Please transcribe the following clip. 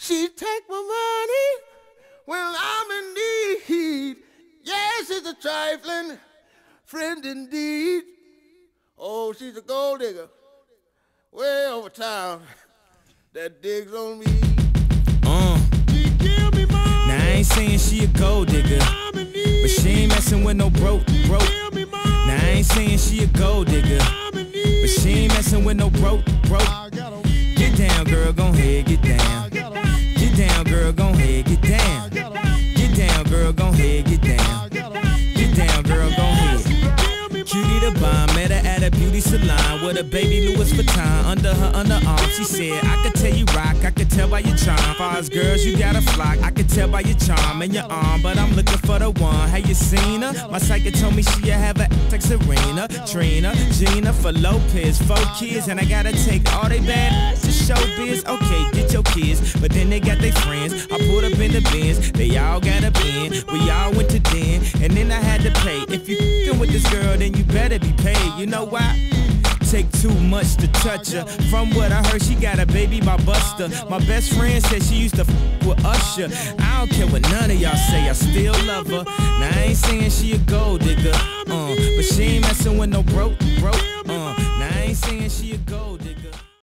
She take my money when I'm in need. Yes, she's a trifling friend indeed. Oh, she's a gold digger way over town that digs on me. She give me money. Now I ain't saying she a gold digger, but she ain't messing with no broke. Now I ain't saying she a gold digger, but she ain't messing with no broke. Get down, girl, gon' head, get down. Get down, girl, gon' head, get down. Get down, girl, gon' head, get down. Get down, girl, gon' head. Cutie the bomb, met her at a beauty salon with a baby Louis Vuitton under her underarm. She said, I could tell you rock, I could tell by your charm. Far as girls, you got a flock, I could tell by your charm and your arm. But I'm looking for the one, have you seen her? My psychic told me she'll have a like Serena, Trina, Gina for Lopez, 4 kids. And I gotta take all they bad to showbiz. Okay, get your kids, but then they got their friends. I pulled up in the Benz, they all got a bin. We all went to den, and then I had to pay. If you f***ing with this girl, then you better be paid. You know why? Take too much to touch her. From what I heard, she got a baby by Buster. My best friend said she used to f*** with Usher. I don't care what none of y'all say, I still love her. Now I ain't saying she a gold digger, but she ain't messing with no broke.